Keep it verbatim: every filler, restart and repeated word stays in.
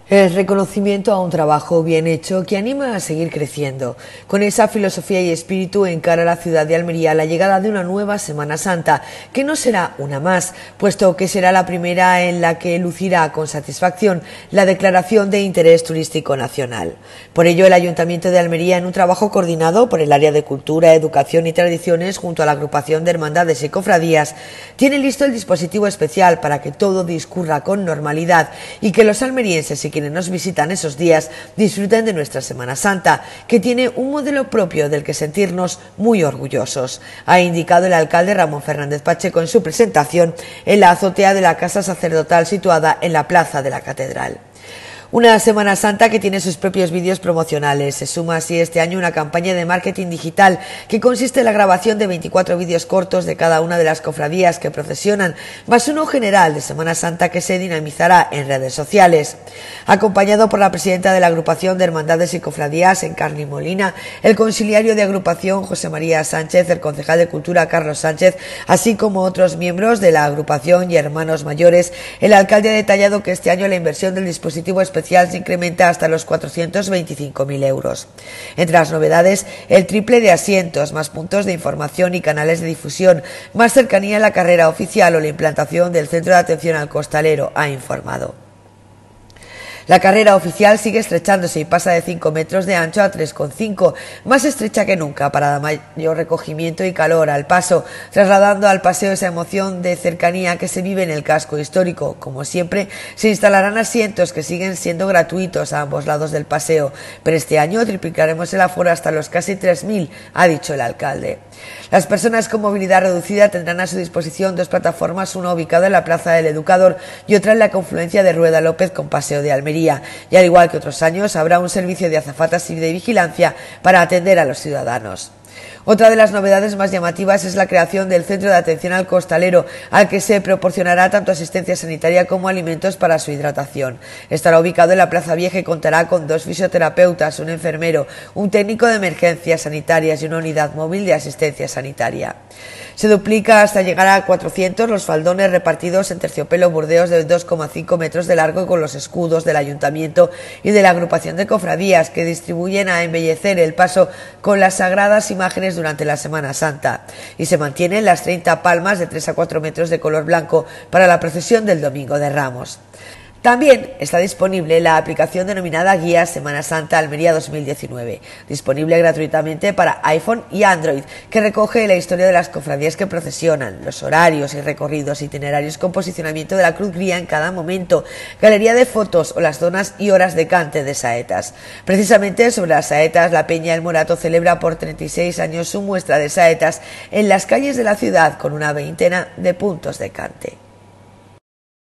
El reconocimiento a un trabajo bien hecho que anima a seguir creciendo. Con esa filosofía y espíritu encara la ciudad de Almería la llegada de una nueva Semana Santa, que no será una más, puesto que será la primera en la que lucirá con satisfacción la declaración de interés turístico nacional. Por ello, el Ayuntamiento de Almería, en un trabajo coordinado por el área de Cultura, Educación y Tradiciones, junto a la agrupación de hermandades y cofradías, tiene listo el dispositivo especial para que todo discurra con normalidad y que los almerienses y quienes nos visitan esos días disfruten de nuestra Semana Santa, que tiene un modelo propio del que sentirnos muy orgullosos, ha indicado el alcalde Ramón Fernández Pacheco en su presentación en la azotea de la Casa Sacerdotal situada en la Plaza de la Catedral. Una Semana Santa que tiene sus propios vídeos promocionales. Se suma así este año una campaña de marketing digital que consiste en la grabación de veinticuatro vídeos cortos de cada una de las cofradías que procesionan, más uno general de Semana Santa que se dinamizará en redes sociales. Acompañado por la presidenta de la agrupación de hermandades y cofradías, Encarni Molina, el conciliario de agrupación José María Sánchez, el concejal de Cultura Carlos Sánchez, así como otros miembros de la agrupación y hermanos mayores, el alcalde ha detallado que este año la inversión del dispositivo especial especial se incrementa hasta los cuatrocientos veinticinco mil euros. Entre las novedades, el triple de asientos, más puntos de información y canales de difusión, más cercanía a la carrera oficial o la implantación del centro de atención al costalero, ha informado. La carrera oficial sigue estrechándose y pasa de cinco metros de ancho a tres coma cinco, más estrecha que nunca para dar mayor recogimiento y calor al paso, trasladando al paseo esa emoción de cercanía que se vive en el casco histórico. Como siempre, se instalarán asientos que siguen siendo gratuitos a ambos lados del paseo, pero este año triplicaremos el aforo hasta los casi tres mil, ha dicho el alcalde. Las personas con movilidad reducida tendrán a su disposición dos plataformas, una ubicada en la Plaza del Educador y otra en la confluencia de Rueda López con Paseo de Almería. Y al igual que otros años, habrá un servicio de azafatas y de vigilancia para atender a los ciudadanos. Otra de las novedades más llamativas es la creación del Centro de Atención al Costalero, al que se proporcionará tanto asistencia sanitaria como alimentos para su hidratación. Estará ubicado en la Plaza Vieja y contará con dos fisioterapeutas, un enfermero, un técnico de emergencias sanitarias y una unidad móvil de asistencia sanitaria. Se duplica hasta llegar a cuatrocientos los faldones repartidos en terciopelo burdeos de dos coma cinco metros de largo con los escudos del Ayuntamiento y de la agrupación de cofradías que distribuyen a embellecer el paso con las sagradas imágenes durante la Semana Santa, y se mantienen las treinta palmas de tres a cuatro metros de color blanco para la procesión del Domingo de Ramos. También está disponible la aplicación denominada Guía Semana Santa Almería dos mil diecinueve, disponible gratuitamente para iPhone y Android, que recoge la historia de las cofradías que procesionan, los horarios y recorridos, itinerarios con posicionamiento de la cruz guía en cada momento, galería de fotos o las zonas y horas de cante de saetas. Precisamente sobre las saetas, la Peña El Morato celebra por treinta y seis años su muestra de saetas en las calles de la ciudad con una veintena de puntos de cante.